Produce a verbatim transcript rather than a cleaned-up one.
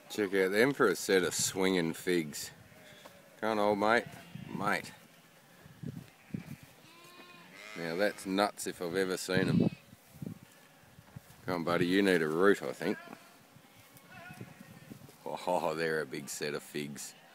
Check out them for a set of swinging figs. Come on, old mate. Mate. Now that's nuts if I've ever seen them. Come on, buddy, you need a root, I think. Oh, they're a big set of figs.